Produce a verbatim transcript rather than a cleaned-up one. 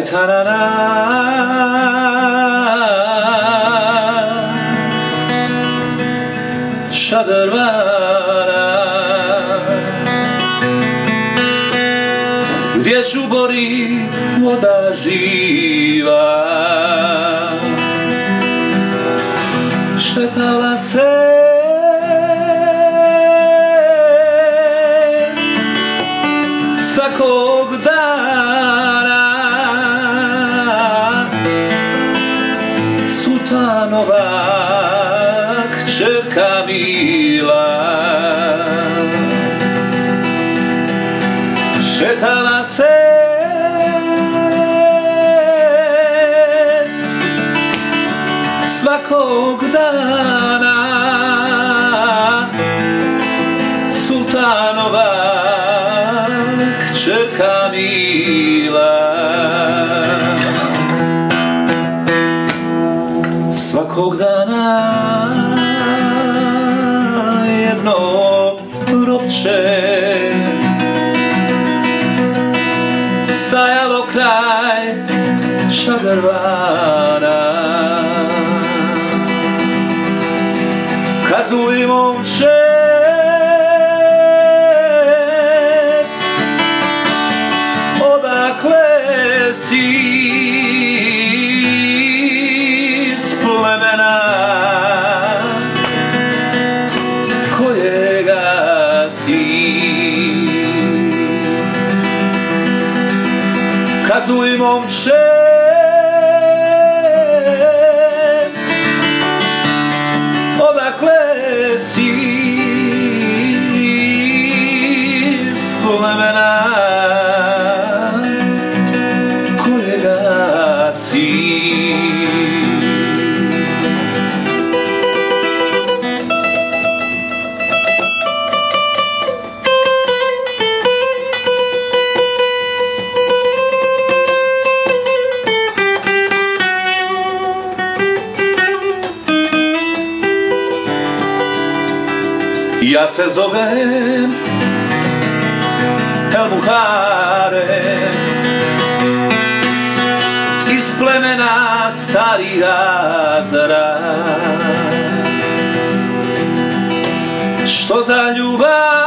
Smetanana Šadrvana gdje žubori voda živa šetala se svakog dana Sultanova kćerka mila šetala se svakog dana Sultanova kćerka mila svakog dana jedno ropče stajalo kraj Šadrvana kazuj momče odakle si iz plemena kojega si kazuj momče odakle si iz plemena kojega si ja se zovem El Buhare iz plemena Starih Azara što za ljubav